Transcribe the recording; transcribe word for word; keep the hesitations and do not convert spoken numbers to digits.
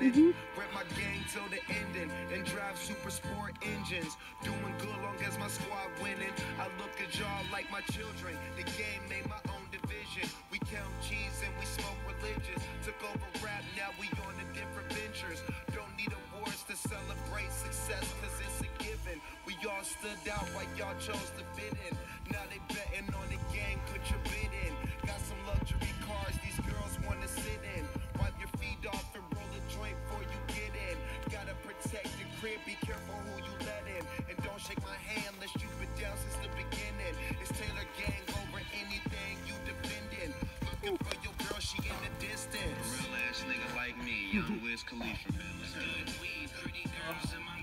winning. Mm-hmm. Rep my gang till the ending and drive super sport engines. Doing good long as my squad winning. I look at y'all like my children. The game made my own division. We count cheese and we smoke religious. Took over rap, now we on to different ventures. Don't need awards to celebrate success, cause it's a given. We all stood out while y'all chose to fit in. Now they betting on the gang, put your bid in. Got some luxury cars these girls wanna sit in. Wipe your feet off and roll a joint before you get in. Gotta protect your crib, be careful who you let in. And don't shake my hand unless you've been down since the beginning. It's Taylor gang over anything you defending. Looking for your girl, she in the distance. Real ass nigga like me, young Wiz Khalifa, man. Let's do it. Weed, pretty girls in my